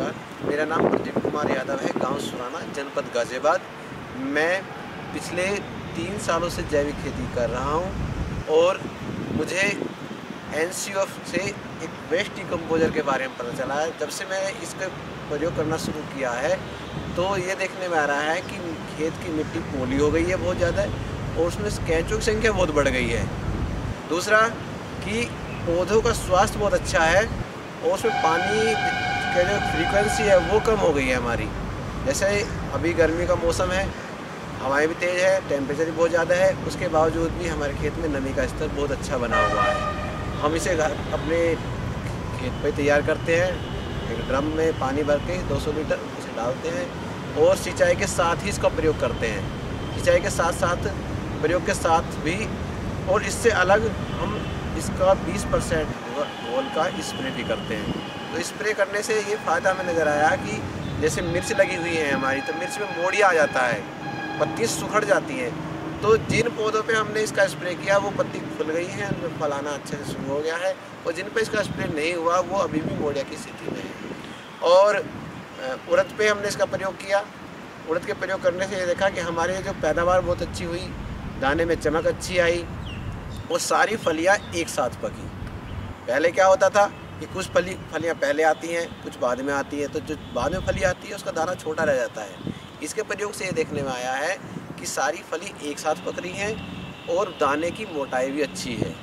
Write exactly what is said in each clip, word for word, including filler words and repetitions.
नमस्कार, मेरा नाम प्रदीप कुमार यादव है, गांव सुराना, जनपद गाज़ियाबाद। मैं पिछले तीन सालों से जैविक खेती कर रहा हूं और मुझे एनसीएफ से एक वेस्ट डिकम्पोजर के बारे में पता चला है। जब से मैं इसका प्रयोग करना शुरू किया है तो ये देखने में आ रहा है कि खेत की मिट्टी पोली हो गई है बहुत ज़्यादा, और उसमें कैंचों की संख्या बहुत बढ़ गई है। दूसरा कि पौधों का स्वास्थ्य बहुत अच्छा है और उसमें पानी की जो फ्रीक्वेंसी है वो कम हो गई है हमारी। जैसे अभी गर्मी का मौसम है, हवाएं भी तेज़ है, टेम्परेचर भी बहुत ज़्यादा है, उसके बावजूद भी हमारे खेत में नमी का स्तर बहुत अच्छा बना हुआ है। हम इसे घर अपने खेत पे तैयार करते हैं, एक ड्रम में पानी भर के दो सौ लीटर उसे डालते हैं और सिंचाई के साथ ही इसका प्रयोग करते हैं। सिंचाई के साथ साथ प्रयोग के साथ भी, और इससे अलग हम इसका बीस परसेंट घोल का स्प्रे भी करते हैं। तो स्प्रे करने से ये फ़ायदा हमें नज़र आया कि जैसे मिर्च लगी हुई है हमारी, तो मिर्च में मोड़िया आ जाता है, पत्ती सुखड़ जाती हैं। तो जिन पौधों पे हमने इसका स्प्रे किया वो पत्ती खुल गई हैं, उनमें फलाना अच्छे से शुरू हो गया है, और जिन पे इसका स्प्रे नहीं हुआ वो अभी भी मोड़िया की स्थिति में है। और उड़द पे हमने इसका प्रयोग किया। उड़द के प्रयोग करने से ये देखा कि हमारे जो पैदावार बहुत अच्छी हुई, दाने में चमक अच्छी आई और सारी फलियाँ एक साथ पकी। पहले क्या होता था कि कुछ फली फलियाँ पहले आती हैं, कुछ बाद में आती हैं, तो जो बाद में फली आती है उसका दाना छोटा रह जाता है। इसके प्रयोग से ये देखने में आया है कि सारी फली एक साथ पक रही हैं और दाने की मोटाई भी अच्छी है।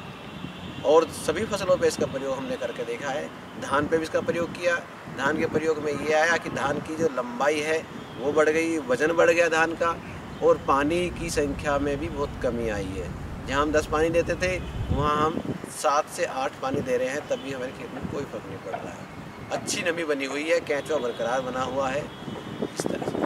और सभी फसलों पे इसका प्रयोग हमने करके देखा है। धान पे भी इसका प्रयोग किया। धान के प्रयोग में ये आया कि धान की जो लंबाई है वो बढ़ गई, वज़न बढ़ गया धान का, और पानी की संख्या में भी बहुत कमी आई है। जहाँ हम दस पानी देते थे वहाँ हम सात से आठ पानी दे रहे हैं, तब भी हमारे खेत में कोई फर्क नहीं पड़ रहा है। अच्छी नमी बनी हुई है, कैंचुआ बरकरार बना हुआ है, इस तरह से।